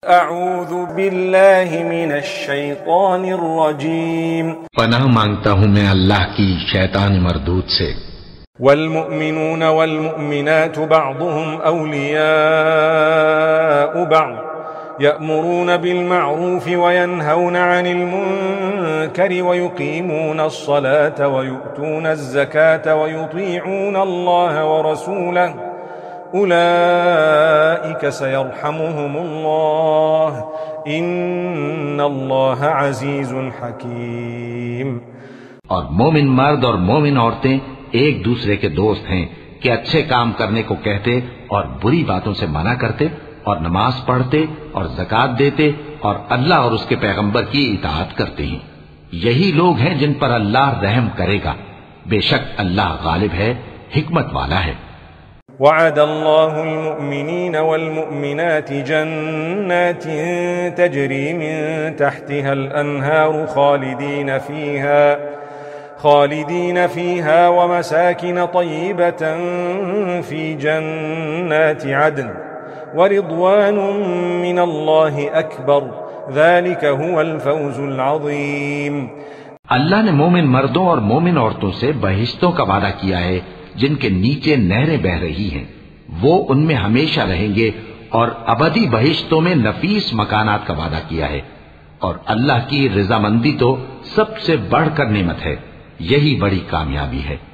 اعوذ باللہ من الشیطان الرجیم پناہ مانگتا ہوں میں اللہ کی شیطان مردود سے۔ والمؤمنون والمؤمنات بعضهم اولیاء بعض يأمرون بالمعروف وينهون عن المنكر ويقيمون الصلاة ويؤتون الزكاة ويطيعون الله ورسوله أولئك سيرحمهم الله إن الله عزيز حكيم۔ اور مومن مرد اور مومن عورتیں ایک دوسرے کے دوست ہیں کہ اچھے کام کرنے کو کہتے اور بری باتوں سے منع کرتے اور نماز پڑھتے اور زکوٰۃ دیتے اور اللہ اور اس کے پیغمبر کی اطاعت کرتے ہیں، یہی لوگ ہیں جن پر اللہ رحم کرے گا، بے شک اللہ غالب ہے، حکمت والا ہے۔ وعد الله المؤمنين والمؤمنات جنات تجري من تحتها الأنهار خالدين فيها ومساكن طيبة في جنات عدن ورضوان من الله أكبر ذلك هو الفوز العظيم۔ اللہ نے مومن مردوں اور مومن عورتوں سے بہشتوں کا وعدہ کیا ہے جن کے نیچے نہریں بہ رہی ہیں، وہ ان میں ہمیشہ رہیں گے، اور ابدی بہشتوں میں نفیس مکانات کا وعدہ کیا ہے، اور اللہ کی رضامندی تو سب سے بڑھ کر نعمت ہے، یہی بڑی کامیابی ہے۔